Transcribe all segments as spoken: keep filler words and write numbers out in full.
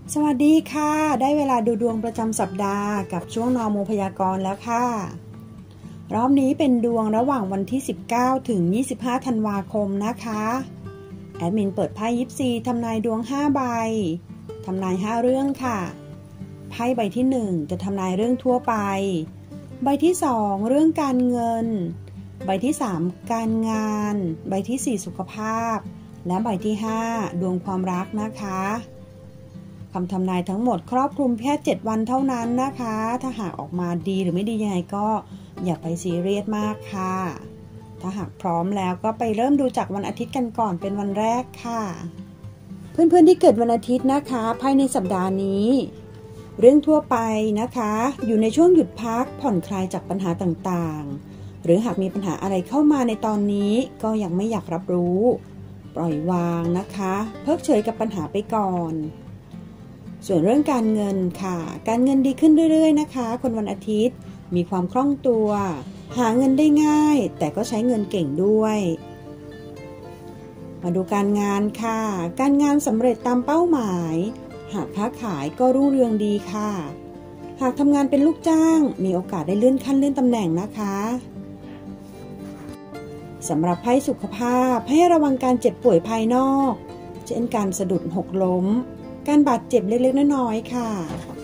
สวัสดีค่ะได้เวลาดูดวงประจำสัปดาห์กับช่วงนอมูพยากรณ์แล้วค่ะรอบนี้เป็นดวงระหว่างวันที่สิบเก้าถึงยี่สิบห้าธันวาคมนะคะแอดมินเปิดไพ่ยิปซีทำนายดวงห้าใบทำนายห้าเรื่องค่ะไพ่ใบที่หนึ่งจะทำนายเรื่องทั่วไปใบที่สองเรื่องการเงินใบที่สามการงานใบที่สี่สุขภาพและใบที่ห้าดวงความรักนะคะคำทำนายทั้งหมดครอบคลุมแค่เจ็ดวันเท่านั้นนะคะถ้าหากออกมาดีหรือไม่ดียังไงก็อย่าไปซีเรียสมากค่ะถ้าหากพร้อมแล้วก็ไปเริ่มดูจากวันอาทิตย์กันก่อนเป็นวันแรกค่ะเพื่อนๆที่เกิดวันอาทิตย์นะคะภายในสัปดาห์นี้เรื่องทั่วไปนะคะอยู่ในช่วงหยุดพักผ่อนคลายจากปัญหาต่างๆหรือหากมีปัญหาอะไรเข้ามาในตอนนี้ก็ยังไม่อยากรับรู้ปล่อยวางนะคะเพิกเฉยกับปัญหาไปก่อนส่วนเรื่องการเงินค่ะการเงินดีขึ้นเรื่อยๆนะคะคนวันอาทิตย์มีความคล่องตัวหาเงินได้ง่ายแต่ก็ใช้เงินเก่งด้วยมาดูการงานค่ะการงานสำเร็จตามเป้าหมายหากค้าขายก็รุ่งเรืองดีค่ะหากทำงานเป็นลูกจ้างมีโอกาสได้เลื่อนขั้นเลื่อนตำแหน่งนะคะสำหรับไพ่สุขภาพให้ระวังการเจ็บป่วยภายนอกเช่นการสะดุดหกล้มการบาดเจ็บเล็กๆน้อยๆค่ะ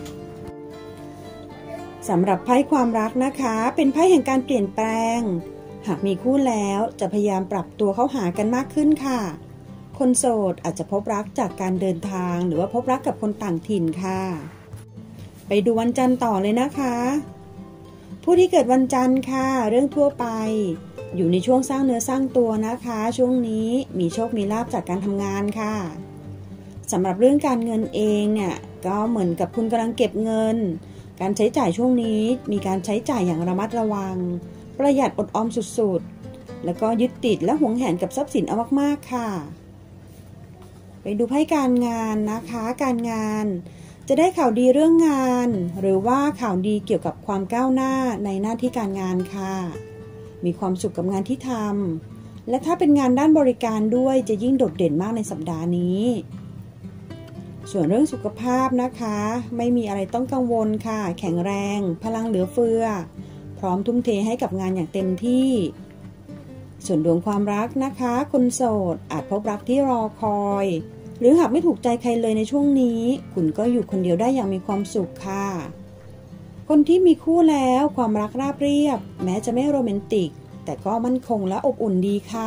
สำหรับไพ่ความรักนะคะเป็นไพ่แห่งการเปลี่ยนแปลงหากมีคู่แล้วจะพยายามปรับตัวเข้าหากันมากขึ้นค่ะคนโสดอาจจะพบรักจากการเดินทางหรือว่าพบรักกับคนต่างถิ่นค่ะไปดูวันจันทร์ต่อเลยนะคะผู้ที่เกิดวันจันทร์ค่ะเรื่องทั่วไปอยู่ในช่วงสร้างเนื้อสร้างตัวนะคะช่วงนี้มีโชคมีลาภจากการทำงานค่ะสำหรับเรื่องการเงินเองเนี่ยก็เหมือนกับคุณกำลังเก็บเงินการใช้จ่ายช่วงนี้มีการใช้จ่ายอย่างระมัดระวังประหยัดอดออมสุดๆแล้วก็ยึดติดและหวงแหนกับทรัพย์สินเอามากๆค่ะไปดูไพ่การงานนะคะการงานจะได้ข่าวดีเรื่องงานหรือว่าข่าวดีเกี่ยวกับความก้าวหน้าในหน้าที่การงานค่ะมีความสุขกับงานที่ทำและถ้าเป็นงานด้านบริการด้วยจะยิ่งโดดเด่นมากในสัปดาห์นี้ส่วนเรื่องสุขภาพนะคะไม่มีอะไรต้องกังวลค่ะแข็งแรงพลังเหลือเฟือพร้อมทุ่มเทให้กับงานอย่างเต็มที่ส่วนดวงความรักนะคะคนโสดอาจพบรักที่รอคอยหรือหากไม่ถูกใจใครเลยในช่วงนี้คุณก็อยู่คนเดียวได้อย่างมีความสุขค่ะคนที่มีคู่แล้วความรักราบเรียบแม้จะไม่โรแมนติกแต่ก็มั่นคงและอบอุ่นดีค่ะ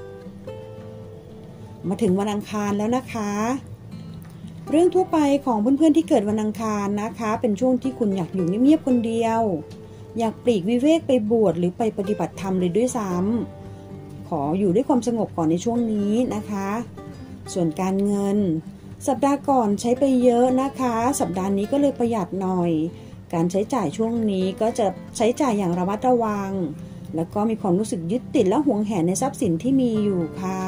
มาถึงวันอังคารแล้วนะคะเรื่องทั่วไปของเพื่อนๆที่เกิดวันอังคารนะคะเป็นช่วงที่คุณอยากอยู่เงียบๆคนเดียวอยากปลีกวิเวกไปบวชหรือไปปฏิบัติธรรมเลยด้วยซ้ำขออยู่ด้วยความสงบก่อนในช่วงนี้นะคะส่วนการเงินสัปดาห์ก่อนใช้ไปเยอะนะคะสัปดาห์นี้ก็เลยประหยัดหน่อยการใช้จ่ายช่วงนี้ก็จะใช้จ่ายอย่างระมัดระวังแล้วก็มีความรู้สึกยึดติดและหวงแหนในทรัพย์สินที่มีอยู่ค่ะ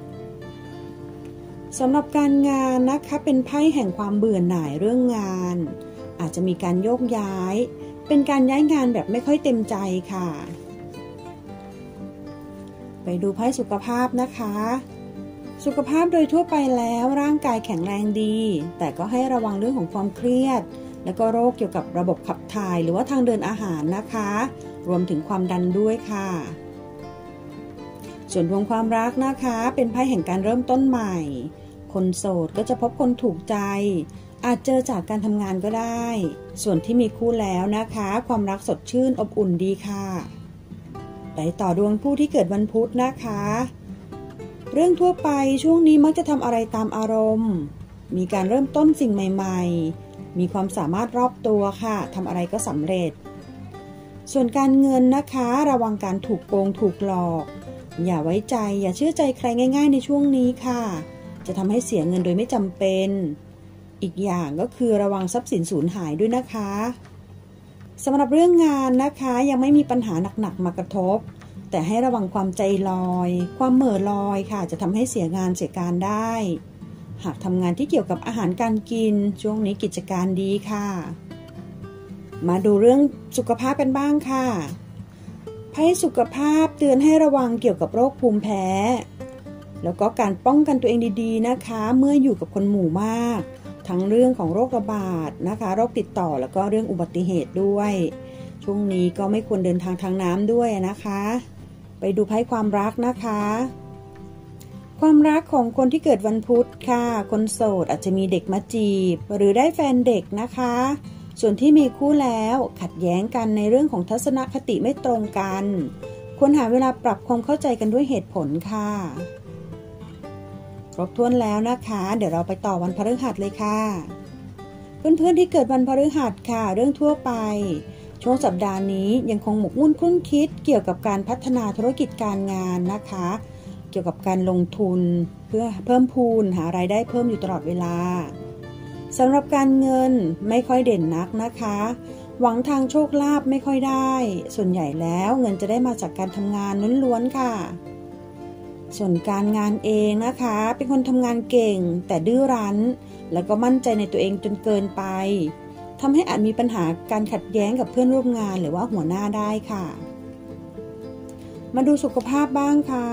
สำหรับการงานนะคะเป็นไพ่แห่งความเบื่อหน่ายเรื่องงานอาจจะมีการโยกย้ายเป็นการย้ายงานแบบไม่ค่อยเต็มใจค่ะไปดูไพ่สุขภาพนะคะสุขภาพโดยทั่วไปแล้วร่างกายแข็งแรงดีแต่ก็ให้ระวังเรื่องของความเครียดแล้วก็โรคเกี่ยวกับระบบขับถ่ายหรือว่าทางเดินอาหารนะคะรวมถึงความดันด้วยค่ะส่วนดวงความรักนะคะเป็นไพ่แห่งการเริ่มต้นใหม่คนโสดก็จะพบคนถูกใจอาจเจอจากการทำงานก็ได้ส่วนที่มีคู่แล้วนะคะความรักสดชื่นอบอุ่นดีค่ะไปต่อดวงผู้ที่เกิดวันพุธนะคะเรื่องทั่วไปช่วงนี้มักจะทำอะไรตามอารมณ์มีการเริ่มต้นสิ่งใหม่ๆมีความสามารถรอบตัวค่ะทำอะไรก็สำเร็จส่วนการเงินนะคะระวังการถูกโกงถูกหลอกอย่าไว้ใจอย่าเชื่อใจใครง่ายๆในช่วงนี้ค่ะจะทำให้เสียเงินโดยไม่จำเป็นอีกอย่างก็คือระวังทรัพย์สินสูญหายด้วยนะคะสำหรับเรื่องงานนะคะยังไม่มีปัญหาหนักๆมากระทบแต่ให้ระวังความใจลอยความเหม่อลอยค่ะจะทำให้เสียงานเสียการได้หากทำงานที่เกี่ยวกับอาหารการกินช่วงนี้กิจการดีค่ะมาดูเรื่องสุขภาพกันบ้างค่ะไพ่สุขภาพเตือนให้ระวังเกี่ยวกับโรคภูมิแพ้แล้วก็การป้องกันตัวเองดีๆนะคะเมื่ออยู่กับคนหมู่มากทั้งเรื่องของโรคระบาดนะคะโรคติดต่อแล้วก็เรื่องอุบัติเหตุด้วยช่วงนี้ก็ไม่ควรเดินทางทางน้ำด้วยนะคะไปดูไพ่ความรักนะคะความรักของคนที่เกิดวันพุธค่ะคนโสดอาจจะมีเด็กมาจีบหรือได้แฟนเด็กนะคะส่วนที่มีคู่แล้วขัดแย้งกันในเรื่องของทัศนคติไม่ตรงกันควรหาเวลาปรับความเข้าใจกันด้วยเหตุผลค่ะครบถ้วนแล้วนะคะเดี๋ยวเราไปต่อวันพฤหัสเลยค่ะเพื่อนๆที่เกิดวันพฤหัสค่ะเรื่องทั่วไปช่วงสัปดาห์นี้ยังคงหมกมุ่นคลุ้นคิดเกี่ยวกับการพัฒนาธุรกิจการงานนะคะเกี่ยวกับการลงทุนเพื่อเพิ่มพูนหารายได้เพิ่มอยู่ตลอดเวลาสำหรับการเงินไม่ค่อยเด่นนักนะคะหวังทางโชคลาภไม่ค่อยได้ส่วนใหญ่แล้วเงินจะได้มาจากการทำงานล้วนๆค่ะส่วนการงานเองนะคะเป็นคนทำงานเก่งแต่ดื้อรั้นแล้วก็มั่นใจในตัวเองจนเกินไปทำให้อาจมีปัญหาการขัดแย้งกับเพื่อนร่วมงานหรือว่าหัวหน้าได้ค่ะมาดูสุขภาพบ้างค่ะ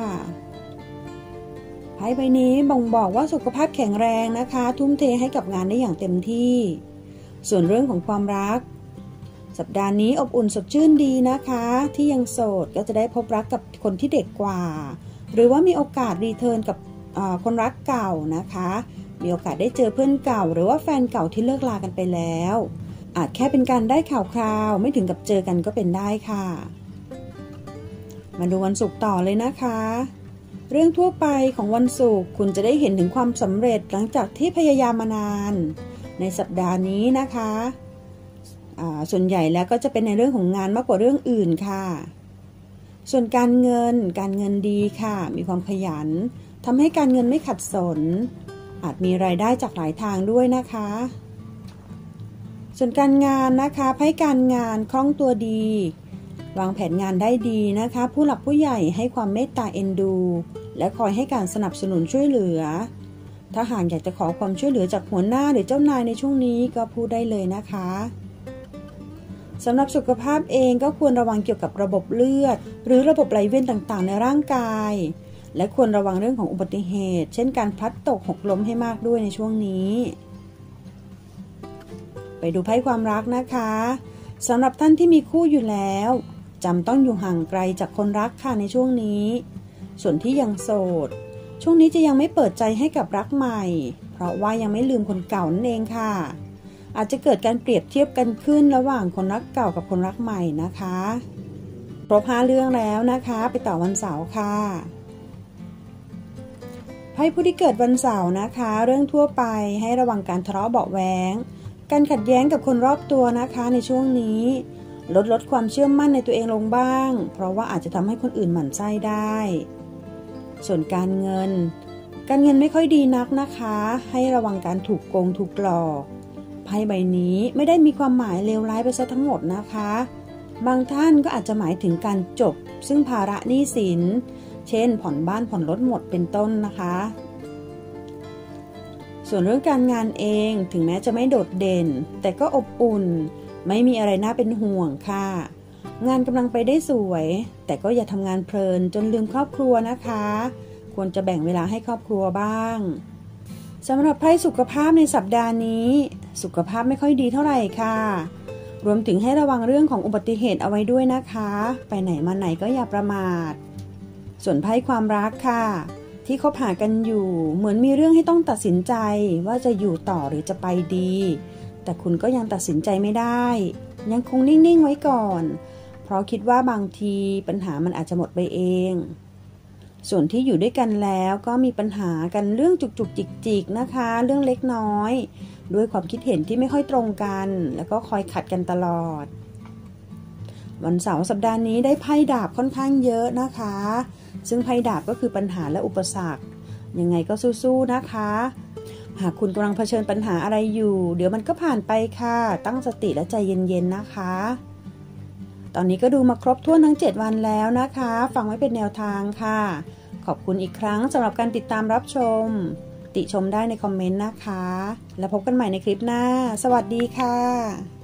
ไพ่ใบนี้บ่งบอกว่าสุขภาพแข็งแรงนะคะทุ่มเทให้กับงานได้อย่างเต็มที่ส่วนเรื่องของความรักสัปดาห์นี้อบอุ่นสดชื่นดีนะคะที่ยังโสดก็จะได้พบรักกับคนที่เด็กกว่าหรือว่ามีโอกาสรีเทิร์นกับคนรักเก่านะคะมีโอกาสได้เจอเพื่อนเก่าหรือว่าแฟนเก่าที่เลิกลากันไปแล้วอาจแค่เป็นการได้ข่าวคราวไม่ถึงกับเจอกันก็เป็นได้ค่ะมาดูวันศุกร์ต่อเลยนะคะเรื่องทั่วไปของวันศุกร์คุณจะได้เห็นถึงความสำเร็จหลังจากที่พยายามมานานในสัปดาห์นี้นะคะส่วนใหญ่แล้วก็จะเป็นในเรื่องของงานมากกว่าเรื่องอื่นค่ะส่วนการเงินการเงินดีค่ะมีความขยันทำให้การเงินไม่ขัดสนอาจมีรายได้จากหลายทางด้วยนะคะส่วนการงานนะคะไพ่การงานคล่องตัวดีวางแผนงานได้ดีนะคะผู้หลักผู้ใหญ่ให้ความเมตตาเอ็นดูและคอยให้การสนับสนุนช่วยเหลือถ้าหากอยากจะขอความช่วยเหลือจากหัวหน้าหรือเจ้านายในช่วงนี้ก็พูดได้เลยนะคะสำหรับสุขภาพเองก็ควรระวังเกี่ยวกับระบบเลือดหรือระบบไหลเวียนต่างๆในร่างกายและควรระวังเรื่องของอุบัติเหตุเช่นการพลัดตกหกล้มให้มากด้วยในช่วงนี้ไปดูไพ่ความรักนะคะสำหรับท่านที่มีคู่อยู่แล้วจำต้องอยู่ห่างไกลจากคนรักค่ะในช่วงนี้ส่วนที่ยังโสดช่วงนี้จะยังไม่เปิดใจให้กับรักใหม่เพราะว่ายังไม่ลืมคนเก่านั่นเองค่ะอาจจะเกิดการเปรียบเทียบกันขึ้นระหว่างคนรักเก่ากับคนรักใหม่นะคะครบห้าเรื่องแล้วนะคะไปต่อวันเสาร์ค่ะไพ่ผู้ที่เกิดวันเสาร์นะคะเรื่องทั่วไปให้ระวังการทะเลาะเบาะแว้งการขัดแย้งกับคนรอบตัวนะคะในช่วงนี้ลดลดความเชื่อมั่นในตัวเองลงบ้างเพราะว่าอาจจะทำให้คนอื่นหมั่นไส้ได้ส่วนการเงินการเงินไม่ค่อยดีนักนะคะให้ระวังการถูกโกงถูกหลอกไพ่ใบนี้ไม่ได้มีความหมายเลวร้ายไปซะทั้งหมดนะคะบางท่านก็อาจจะหมายถึงการจบซึ่งภาระหนี้สินเช่นผ่อนบ้านผ่อนรถหมดเป็นต้นนะคะส่วนเรื่องการงานเองถึงแม้จะไม่โดดเด่นแต่ก็อบอุ่นไม่มีอะไรน่าเป็นห่วงค่ะงานกำลังไปได้สวยแต่ก็อย่าทำงานเพลินจนลืมครอบครัวนะคะควรจะแบ่งเวลาให้ครอบครัวบ้างสำหรับไพ่สุขภาพในสัปดาห์นี้สุขภาพไม่ค่อยดีเท่าไหร่ค่ะรวมถึงให้ระวังเรื่องของอุบัติเหตุเอาไว้ด้วยนะคะไปไหนมาไหนก็อย่าประมาทส่วนไพ่ความรักค่ะที่คบหากันอยู่เหมือนมีเรื่องให้ต้องตัดสินใจว่าจะอยู่ต่อหรือจะไปดีแต่คุณก็ยังตัดสินใจไม่ได้ยังคงนิ่งๆไว้ก่อนเพราะคิดว่าบางทีปัญหามันอาจจะหมดไปเองส่วนที่อยู่ด้วยกันแล้วก็มีปัญหากันเรื่องจุกๆจิกๆนะคะเรื่องเล็กน้อยด้วยความคิดเห็นที่ไม่ค่อยตรงกันแล้วก็คอยขัดกันตลอดวันเสาร์สัปดาห์นี้ได้ไพ่ดาบค่อนข้างเยอะนะคะซึ่งไพ่ดาบก็คือปัญหาและอุปสรรคยังไงก็สู้ๆนะคะหากคุณกำลังเผชิญปัญหาอะไรอยู่เดี๋ยวมันก็ผ่านไปค่ะตั้งสติและใจเย็นๆนะคะตอนนี้ก็ดูมาครบถ้วนทั้งเจ็ดวันแล้วนะคะฟังไว้เป็นแนวทางค่ะขอบคุณอีกครั้งสำหรับการติดตามรับชมติชมได้ในคอมเมนต์นะคะแล้วพบกันใหม่ในคลิปหน้าสวัสดีค่ะ